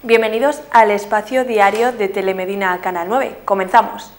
Bienvenidos al espacio diario de Telemedina Canal 9. Comenzamos.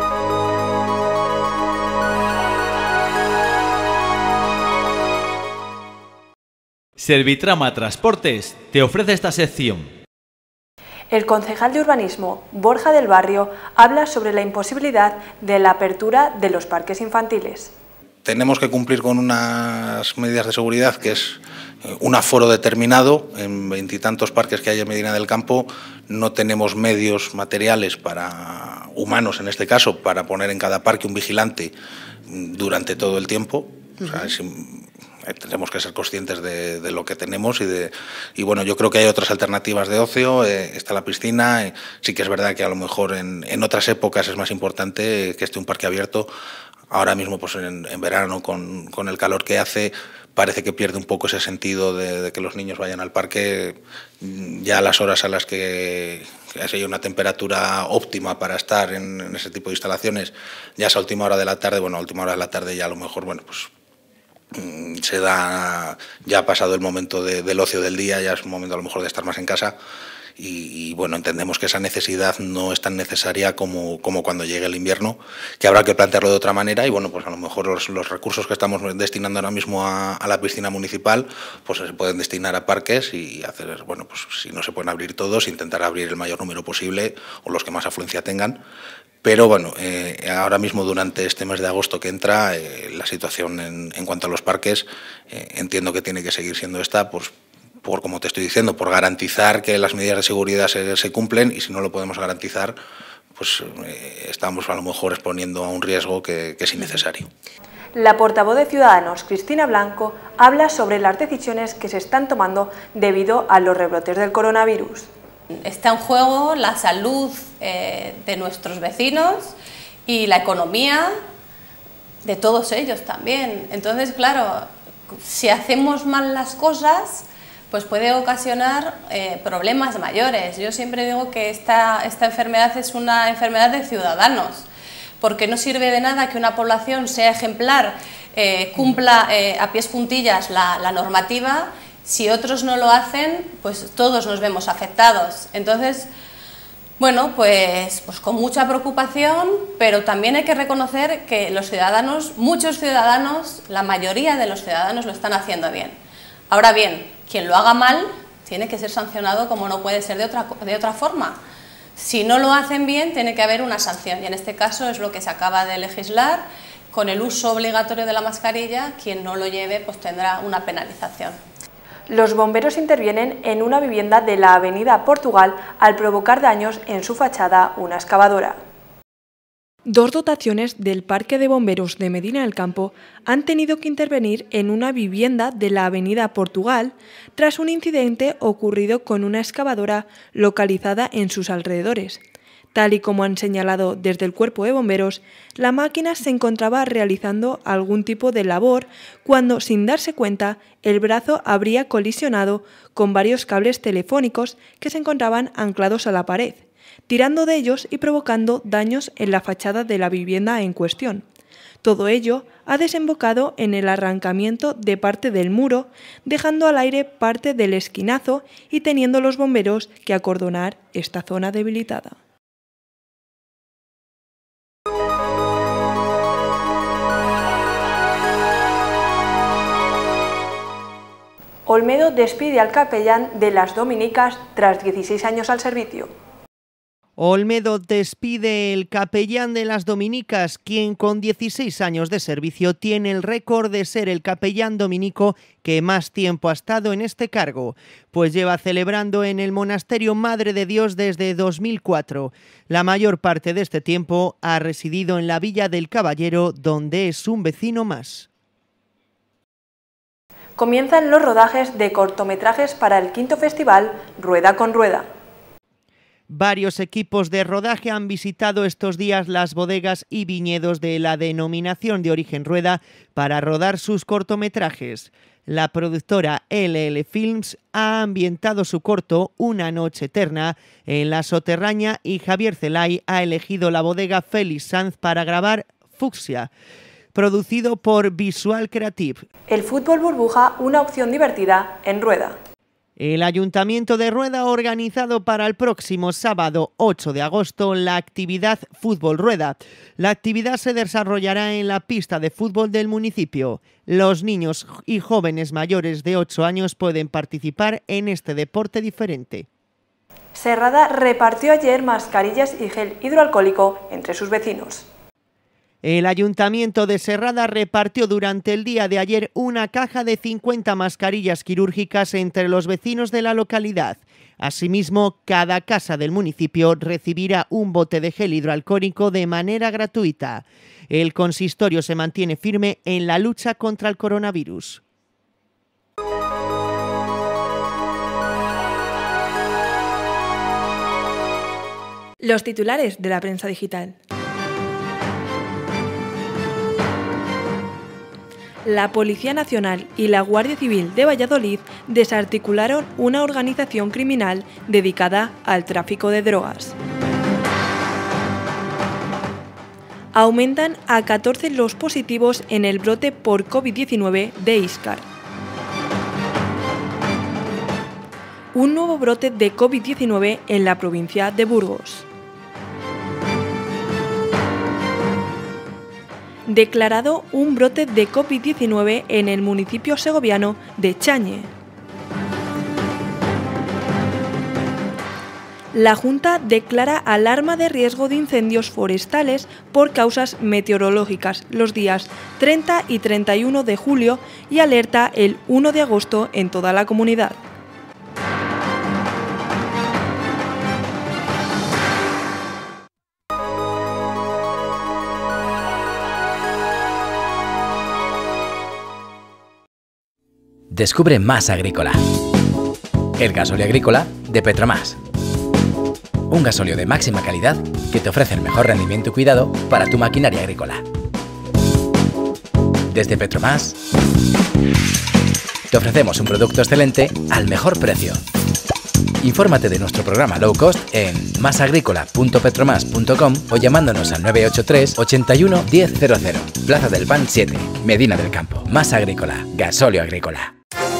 Servitrama Transportes te ofrece esta sección. El concejal de urbanismo, Borja del Barrio, habla sobre la imposibilidad de la apertura de los parques infantiles. Tenemos que cumplir con unas medidas de seguridad, que es un aforo determinado. En 20 y tantos parques que hay en Medina del Campo no tenemos medios materiales humanos en este caso, para poner en cada parque un vigilante durante todo el tiempo. O sea, tenemos que ser conscientes de lo que tenemos y bueno, yo creo que hay otras alternativas de ocio. Está la piscina. Sí que es verdad que a lo mejor en otras épocas es más importante que esté un parque abierto. Ahora mismo, pues en verano, con el calor que hace, parece que pierde un poco ese sentido de que los niños vayan al parque ya a las horas a las que haya una temperatura óptima para estar en ese tipo de instalaciones. Ya esa última hora de la tarde, bueno, a última hora de la tarde ya a lo mejor, bueno, pues se da, ya ha pasado el momento del ocio del día, ya es un momento a lo mejor de estar más en casa. Y bueno, entendemos que esa necesidad no es tan necesaria como cuando llegue el invierno, que habrá que plantearlo de otra manera. Y bueno, pues a lo mejor los recursos que estamos destinando ahora mismo a la piscina municipal, pues se pueden destinar a parques y hacer, bueno, pues si no se pueden abrir todos, intentar abrir el mayor número posible o los que más afluencia tengan. Pero bueno, ahora mismo durante este mes de agosto que entra, la situación en cuanto a los parques, entiendo que tiene que seguir siendo esta, pues por, como te estoy diciendo, por garantizar que las medidas de seguridad se cumplen, y si no lo podemos garantizar, pues estamos a lo mejor exponiendo a un riesgo que es innecesario. La portavoz de Ciudadanos, Cristina Blanco, habla sobre las decisiones que se están tomando debido a los rebrotes del coronavirus. Está en juego la salud de nuestros vecinos y la economía de todos ellos también. Entonces, claro, si hacemos mal las cosas, pues puede ocasionar problemas mayores. Yo siempre digo que esta enfermedad es una enfermedad de ciudadanos, porque no sirve de nada que una población sea ejemplar, cumpla a pies juntillas la normativa. Si otros no lo hacen, pues todos nos vemos afectados. Entonces, bueno, pues con mucha preocupación, pero también hay que reconocer que los ciudadanos, muchos ciudadanos, la mayoría de los ciudadanos lo están haciendo bien. Ahora bien, quien lo haga mal tiene que ser sancionado, como no puede ser de otra forma. Si no lo hacen bien, tiene que haber una sanción, y en este caso es lo que se acaba de legislar. Con el uso obligatorio de la mascarilla, quien no lo lleve pues tendrá una penalización. Los bomberos intervienen en una vivienda de la avenida Portugal al provocar daños en su fachada una excavadora. Dos dotaciones del Parque de Bomberos de Medina del Campo han tenido que intervenir en una vivienda de la avenida Portugal tras un incidente ocurrido con una excavadora localizada en sus alrededores. Tal y como han señalado desde el Cuerpo de Bomberos, la máquina se encontraba realizando algún tipo de labor cuando, sin darse cuenta, el brazo habría colisionado con varios cables telefónicos que se encontraban anclados a la pared, tirando de ellos y provocando daños en la fachada de la vivienda en cuestión. Todo ello ha desembocado en el arrancamiento de parte del muro, dejando al aire parte del esquinazo y teniendo los bomberos que acordonar esta zona debilitada. Olmedo despide al capellán de las Dominicas tras 16 años al servicio. Olmedo despide el capellán de las Dominicas, quien con 16 años de servicio tiene el récord de ser el capellán dominico que más tiempo ha estado en este cargo, pues lleva celebrando en el monasterio Madre de Dios desde 2004. La mayor parte de este tiempo ha residido en la Villa del Caballero, donde es un vecino más. Comienzan los rodajes de cortometrajes para el quinto festival Rueda con Rueda. Varios equipos de rodaje han visitado estos días las bodegas y viñedos de la denominación de origen Rueda para rodar sus cortometrajes. La productora LL Films ha ambientado su corto Una noche eterna en La Soterraña y Javier Celay ha elegido la bodega Félix Sanz para grabar Fucsia, producido por Visual Creative. El fútbol burbuja, una opción divertida en Rueda. El Ayuntamiento de Rueda ha organizado para el próximo sábado 8 de agosto la actividad Fútbol Rueda. La actividad se desarrollará en la pista de fútbol del municipio. Los niños y jóvenes mayores de 8 años pueden participar en este deporte diferente. Serrada repartió ayer mascarillas y gel hidroalcohólico entre sus vecinos. El Ayuntamiento de Serrada repartió durante el día de ayer una caja de 50 mascarillas quirúrgicas entre los vecinos de la localidad. Asimismo, cada casa del municipio recibirá un bote de gel hidroalcohólico de manera gratuita. El consistorio se mantiene firme en la lucha contra el coronavirus. Los titulares de la prensa digital. La Policía Nacional y la Guardia Civil de Valladolid desarticularon una organización criminal dedicada al tráfico de drogas. Aumentan a 14 los positivos en el brote por COVID-19 de Íscar. Un nuevo brote de COVID-19 en la provincia de Burgos. Declarado un brote de COVID-19 en el municipio segoviano de Chañe. La Junta declara alarma de riesgo de incendios forestales por causas meteorológicas los días 30 y 31 de julio y alerta el 1 de agosto en toda la comunidad. Descubre Más Agrícola, el gasóleo agrícola de Petromás. Un gasóleo de máxima calidad que te ofrece el mejor rendimiento y cuidado para tu maquinaria agrícola. Desde Petromás te ofrecemos un producto excelente al mejor precio. Infórmate de nuestro programa Low Cost en masagricola.petromas.com o llamándonos al 983 81 1000, Plaza del Pan 7, Medina del Campo. Más Agrícola, gasóleo agrícola.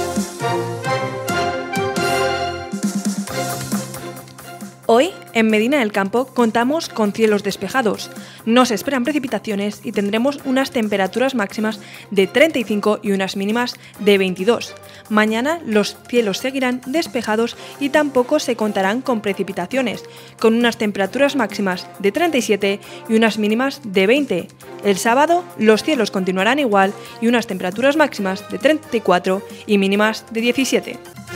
Hoy, en Medina del Campo, contamos con cielos despejados. No se esperan precipitaciones y tendremos unas temperaturas máximas de 35 y unas mínimas de 22. Mañana los cielos seguirán despejados y tampoco se contarán con precipitaciones, con unas temperaturas máximas de 37 y unas mínimas de 20. El sábado los cielos continuarán igual y unas temperaturas máximas de 34 y mínimas de 17.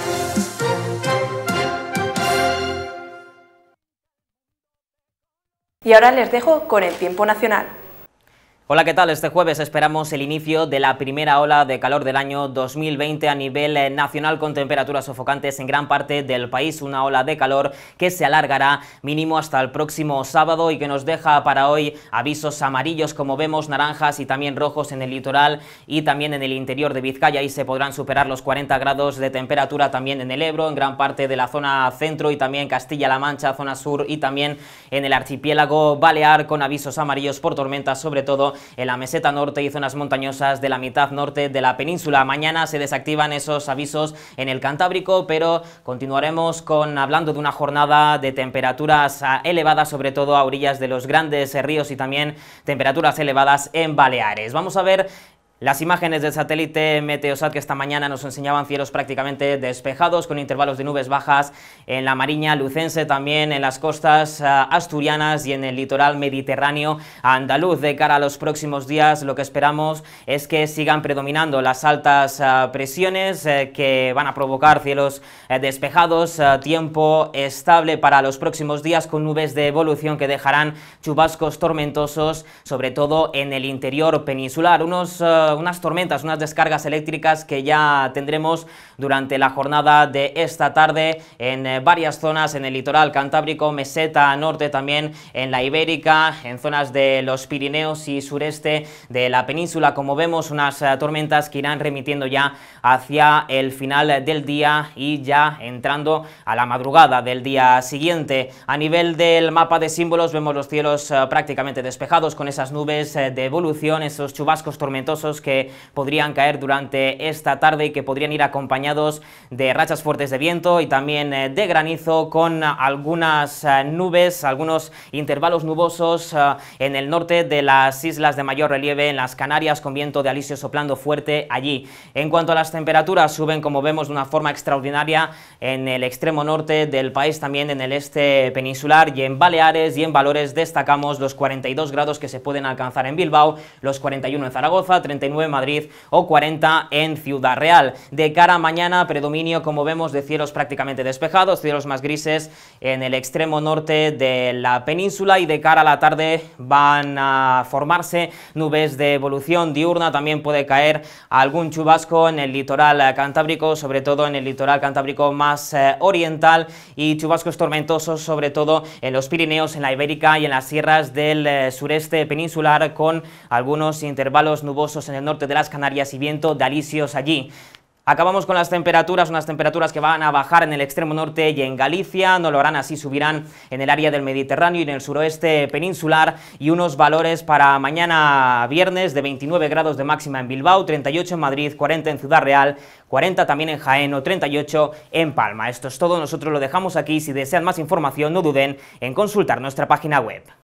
Y ahora les dejo con el tiempo nacional. Hola, ¿qué tal? Este jueves esperamos el inicio de la primera ola de calor del año 2020 a nivel nacional, con temperaturas sofocantes en gran parte del país, una ola de calor que se alargará mínimo hasta el próximo sábado y que nos deja para hoy avisos amarillos, como vemos, naranjas y también rojos en el litoral y también en el interior de Vizcaya. Ahí se podrán superar los 40 grados de temperatura también en el Ebro, en gran parte de la zona centro y también Castilla-La Mancha, zona sur y también en el archipiélago balear, con avisos amarillos por tormentas, sobre todo en la meseta norte y zonas montañosas de la mitad norte de la península. Mañana se desactivan esos avisos en el Cantábrico, pero continuaremos hablando de una jornada de temperaturas elevadas, sobre todo a orillas de los grandes ríos, y también temperaturas elevadas en Baleares. Vamos a ver las imágenes del satélite Meteosat, que esta mañana nos enseñaban cielos prácticamente despejados con intervalos de nubes bajas en la Mariña lucense, también en las costas asturianas y en el litoral mediterráneo andaluz. De cara a los próximos días, lo que esperamos es que sigan predominando las altas presiones que van a provocar cielos despejados, tiempo estable para los próximos días, con nubes de evolución que dejarán chubascos tormentosos, sobre todo en el interior peninsular. Unas tormentas, unas descargas eléctricas que ya tendremos durante la jornada de esta tarde en varias zonas, en el litoral cantábrico, meseta norte, también en la Ibérica, en zonas de los Pirineos y sureste de la península. Como vemos, unas tormentas que irán remitiendo ya hacia el final del día y ya entrando a la madrugada del día siguiente. A nivel del mapa de símbolos vemos los cielos prácticamente despejados, con esas nubes de evolución, esos chubascos tormentosos chubascos que podrían caer durante esta tarde y que podrían ir acompañados de rachas fuertes de viento y también de granizo, con algunas nubes, algunos intervalos nubosos en el norte de las islas de mayor relieve, en las Canarias, con viento de alisio soplando fuerte allí. En cuanto a las temperaturas, suben, como vemos, de una forma extraordinaria en el extremo norte del país, también en el este peninsular y en Baleares, y en valores destacamos los 42 grados que se pueden alcanzar en Bilbao, los 41 en Zaragoza, 39 en Madrid o 40 en Ciudad Real. De cara a mañana, predominio, como vemos, de cielos prácticamente despejados, cielos más grises en el extremo norte de la península, y de cara a la tarde van a formarse nubes de evolución diurna. También puede caer algún chubasco en el litoral cantábrico, sobre todo en el litoral cantábrico más oriental, y chubascos tormentosos sobre todo en los Pirineos, en la Ibérica y en las sierras del sureste peninsular, con algunos intervalos nubosos en el norte de las Canarias y viento de alisios allí. Acabamos con las temperaturas, unas temperaturas que van a bajar en el extremo norte y en Galicia, no lo harán así, subirán en el área del Mediterráneo y en el suroeste peninsular, y unos valores para mañana viernes de 29 grados de máxima en Bilbao, 38 en Madrid, 40 en Ciudad Real, 40 también en Jaén o 38 en Palma. Esto es todo, nosotros lo dejamos aquí. Si desean más información, no duden en consultar nuestra página web.